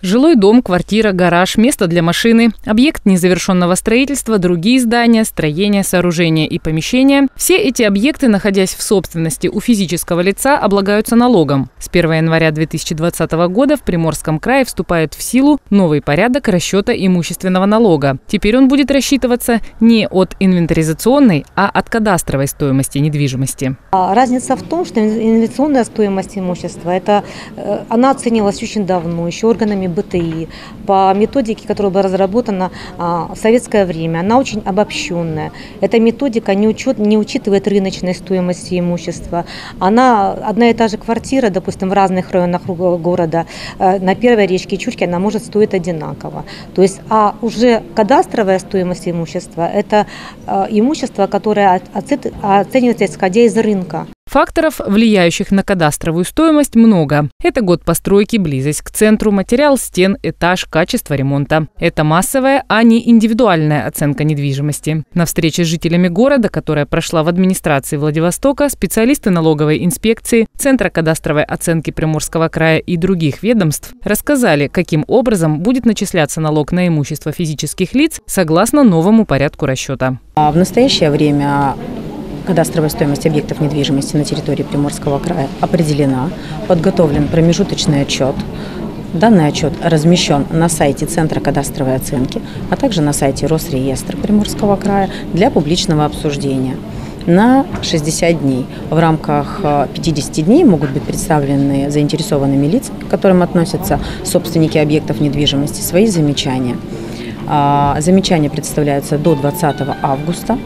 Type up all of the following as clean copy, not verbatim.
Жилой дом, квартира, гараж, место для машины, объект незавершенного строительства, другие здания, строения, сооружения и помещения – все эти объекты, находясь в собственности у физического лица, облагаются налогом. С 1 января 2020 года в Приморском крае вступает в силу новый порядок расчета имущественного налога. Теперь он будет рассчитываться не от инвентаризационной, а от кадастровой стоимости недвижимости. Разница в том, что инвестиционная стоимость имущества, она оценивалась очень давно, еще органами БТИ, по методике, которая была разработана в советское время. Она очень обобщенная. Эта методика не учитывает рыночной стоимости имущества. Одна и та же квартира, допустим, в разных районах города, на Первой речке Чурки она может стоить одинаково. То есть, а уже кадастровая стоимость имущества – это имущество, которое оценивается исходя из рынка. Факторов, влияющих на кадастровую стоимость, много. Это год постройки, близость к центру, материал стен, этаж, качество ремонта. Это массовая, а не индивидуальная оценка недвижимости. На встрече с жителями города, которая прошла в администрации Владивостока, специалисты налоговой инспекции, Центра кадастровой оценки Приморского края и других ведомств рассказали, каким образом будет начисляться налог на имущество физических лиц согласно новому порядку расчета. В настоящее время кадастровая стоимость объектов недвижимости на территории Приморского края определена, подготовлен промежуточный отчет. Данный отчет размещен на сайте Центра кадастровой оценки, а также на сайте Росреестра Приморского края для публичного обсуждения. На 60 дней. В рамках 50 дней могут быть представлены заинтересованными лицами, к которым относятся собственники объектов недвижимости, свои замечания. Замечания представляются до 20 августа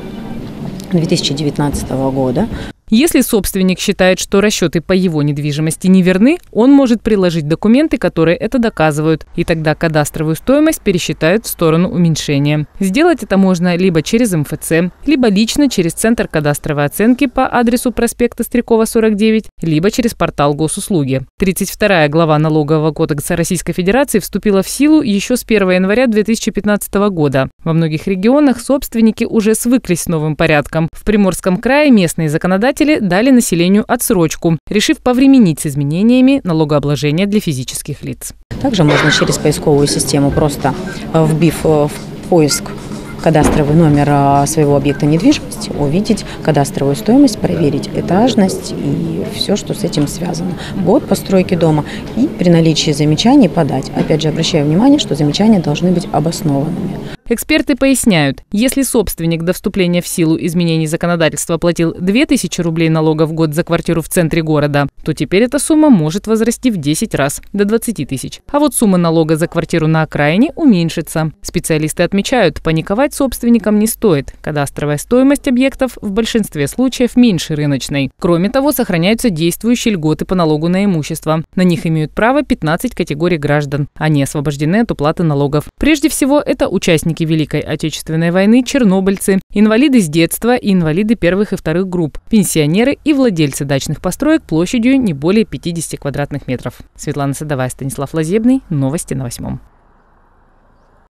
2019 года. Если собственник считает, что расчеты по его недвижимости неверны, он может приложить документы, которые это доказывают, и тогда кадастровую стоимость пересчитают в сторону уменьшения. Сделать это можно либо через МФЦ, либо лично через Центр кадастровой оценки по адресу проспекта Стрекова, 49, либо через портал Госуслуги. 32-я глава Налогового кодекса Российской Федерации вступила в силу еще с 1 января 2015 года. Во многих регионах собственники уже свыклись с новым порядком. В Приморском крае местные законодатели дали населению отсрочку, решив повременить с изменениями налогообложения для физических лиц. Также можно через поисковую систему, просто вбив в поиск кадастровый номер своего объекта недвижимости, увидеть кадастровую стоимость, проверить этажность и все, что с этим связано. Год постройки дома и при наличии замечаний подать. Опять же, обращаю внимание, что замечания должны быть обоснованными. Эксперты поясняют, если собственник до вступления в силу изменений законодательства платил 2000 рублей налога в год за квартиру в центре города, то теперь эта сумма может возрасти в 10 раз, до 20 тысяч. А вот сумма налога за квартиру на окраине уменьшится. Специалисты отмечают, паниковать собственникам не стоит. Кадастровая стоимость объектов в большинстве случаев меньше рыночной. Кроме того, сохраняются действующие льготы по налогу на имущество. На них имеют право 15 категорий граждан. Они освобождены от уплаты налогов. Прежде всего, это участники Великой Отечественной войны, чернобыльцы, инвалиды с детства и инвалиды первых и вторых групп, пенсионеры и владельцы дачных построек площадью не более 50 квадратных метров. Светлана Садовая, Станислав Лазебный. Новости на 8.